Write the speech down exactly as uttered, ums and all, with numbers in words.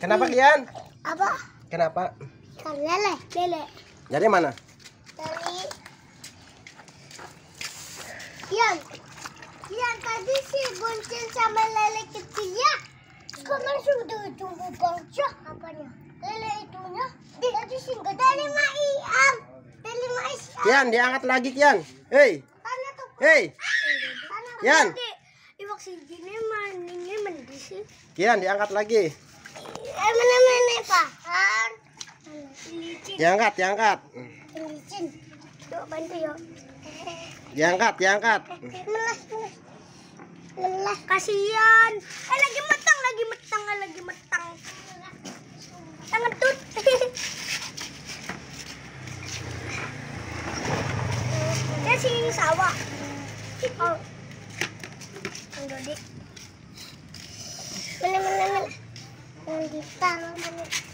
Kenapa Kian? Apa? Kenapa? Ikan lele, lele. Dari mana? Dari Kian. Kian tadi sih bonceng sama lele kecilnya. Sekarang sudah tunggu bangsa apanya? Lele itunya. Tadi sih enggak dari Maiam. Dari Mais. Kian, diangkat lagi Kian. Hei. Tanya tuh. Hei. Kian. Iwak sini maningnya mandi sih. Kian, diangkat lagi. Eh mana-mana pahan. Licin. Diangkat, diangkat. Licin. Yuk bantu yuk. Diangkat, diangkat. Melas, melas. Melas. Kasihan. Eh lagi metang, lagi metang, eh, lagi metang. Tangan tut. Ya si sawah. Oh. Enggak, Dik. Mana mana mana. Yang ditaruh mana?